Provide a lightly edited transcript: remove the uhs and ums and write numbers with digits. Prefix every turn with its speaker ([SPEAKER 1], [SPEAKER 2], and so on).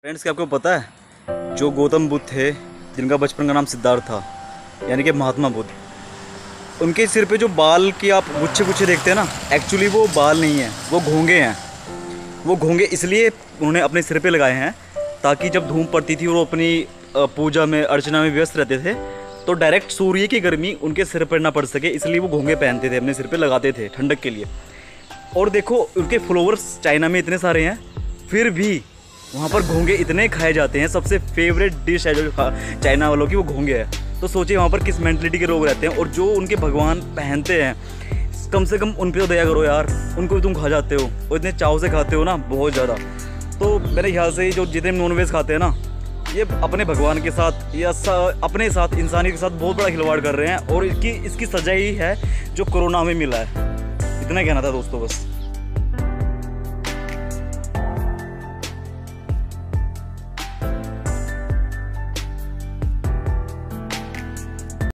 [SPEAKER 1] Friends, क्या आपको पता है जो गौतम बुद्ध थे, जिनका बचपन का नाम सिद्धार्थ था, यानी कि महात्मा बुद्ध, उनके सिर पे जो बाल की आप गुच्छे गुच्छे देखते हैं ना, एक्चुअली वो बाल नहीं है, वो घोंगे हैं। वो घोंगे इसलिए उन्होंने अपने सिर पे लगाए हैं ताकि जब धूप पड़ती थी और वो अपनी पूजा में अर्चना में व्यस्त रहते थे तो डायरेक्ट सूर्य की गर्मी उनके सिर पर ना पड़ सके, इसलिए वो घोंगे पहनते थे, अपने सिर पे लगाते थे ठंडक के लिए। और देखो उनके फॉलोअर्स चाइना में इतने सारे हैं, फिर भी वहाँ पर घोंगे इतने खाए जाते हैं। सबसे फेवरेट डिश है जो चाइना वालों की, वो घोंगे है। तो सोचिए वहाँ पर किस मेंटलिटी के लोग रहते हैं। और जो उनके भगवान पहनते हैं, कम से कम उन पर तो दया करो यार, उनको भी तुम खा जाते हो और इतने चाव से खाते हो ना, बहुत ज़्यादा। तो मेरे ख्याल से जो जितने नॉनवेज खाते हैं ना, ये अपने भगवान के साथ या अपने साथ, इंसानियत के साथ बहुत बड़ा खिलवाड़ कर रहे हैं। और इसकी सजा ही है जो कोरोना में मिला है। इतना कहना था दोस्तों बस।